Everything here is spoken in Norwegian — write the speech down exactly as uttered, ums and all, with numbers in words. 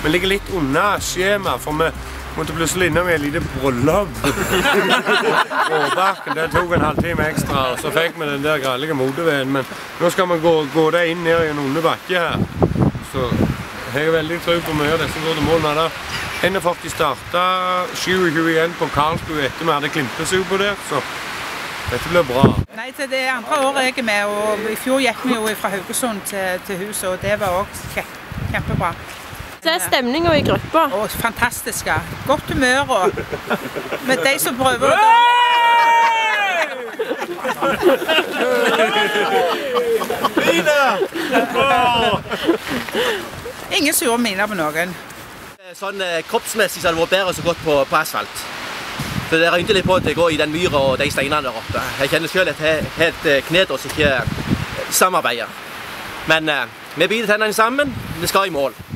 vi ligger litt unna skjema, for vi måtte plutselig innom i et lite bryllup. Råbakken, det tok en halvtime ekstra, og så fikk vi den der grællige motorveien. Men nå skal vi gå, gå der inn ned i en onde bakke her. Så jeg er veldig tro på mye av disse går til målene der. En har faktisk startet tjue-tjueen på Karlsbu etter vi hadde Klimpesupo der, så dette blir bra. Nei, det er andre året jeg er med, og i fjor gikk vi jo fra Haugesund til, til huset, og det var også kjempebra. Det er stemningen i gruppa. Å, fantastisk. Godt humør, og med de som prøver å... Ingen sure miner på noen. Sånn kroppsmessig så hadde det vært bedre så godt på, på asfalt. Så det regner litt på at det går i den myra og de steinene der oppe. Jeg kjenner selv at jeg helt knet oss ikke samarbeider. Men vi biter tennene sammen, vi skal i mål.